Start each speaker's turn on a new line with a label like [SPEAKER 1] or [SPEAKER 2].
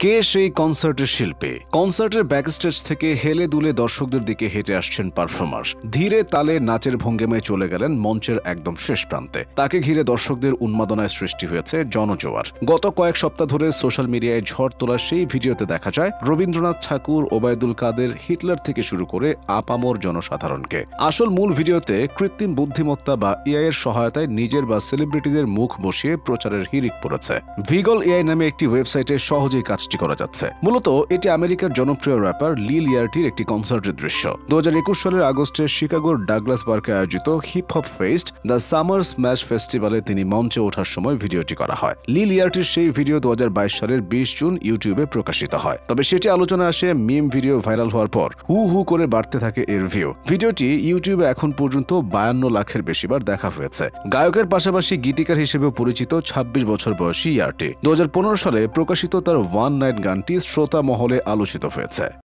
[SPEAKER 1] কে সেই কনসার্টের শিল্পী? কনসার্টের ব্যাকস্টেজ থেকে হেলে দুলে দর্শকদের দিকে হেঁটে আসছেন পারফর্মার। ধীরে তালে নাচের ভঙ্গিমায় চলে গেলেন মঞ্চের একদম শেষ প্রান্তে। তাকে ঘিরে দর্শকদের উন্মাদনায় সৃষ্টি হয়েছে জনজোয়ার। গত কয়েক সপ্তাহ ধরে সোশ্যাল মিডিয়ায় ঝড় তোলা সেই ভিডিওতে দেখা যায় রবীন্দ্রনাথ ঠাকুর, ওবায়দুল কাদের, হিটলার থেকে শুরু করে আপামর জনসাধারণকে। আসল মূল ভিডিওতে কৃত্রিম বুদ্ধিমত্তা বা এআই এর সহায়তায় নিজের বা সেলিব্রিটিদের মুখ বসিয়ে প্রচারের হিড়িক পড়েছে। ভিগল এআই নামে একটি ওয়েবসাইটে সহজেই কাজটি করা যাচ্ছে। মূলত এটি আমেরিকার জনপ্রিয় র্যাপার লি লিয়ার্টির একটি কনসার্টের দৃশ্য। 2021 সালের আগস্টে শিকাগোর ডাগলাস পার্কে আয়োজিত hip hop fest the summer smash ফেস্টিভ্যালে তিনি মঞ্চে ওঠার সময় ভিডিওটি করা হয়। লি লিয়ার্টির সেই ভিডিও 2022 সালের 20 জুন ইউটিউবে প্রকাশিত হয়। তবে সেটি আলোচনা আসে মিম ভিডিও ভাইরাল হওয়ার পর হু হু করে বাড়তে থাকে এর ভিউ। ভিডিওটি ইউটিউবে এখন পর্যন্ত 52 লাখের বেশিবার দেখা হয়েছে। গায়কের পাশাপাশি গীতিকার হিসেবেও পরিচিত 26 বছর বয়সী ইয়ার্টি 2015 সালে প্রকাশিত তার ওয়ান নাইট গানটি শ্রোতা মহলে আলোচিত হয়েছে।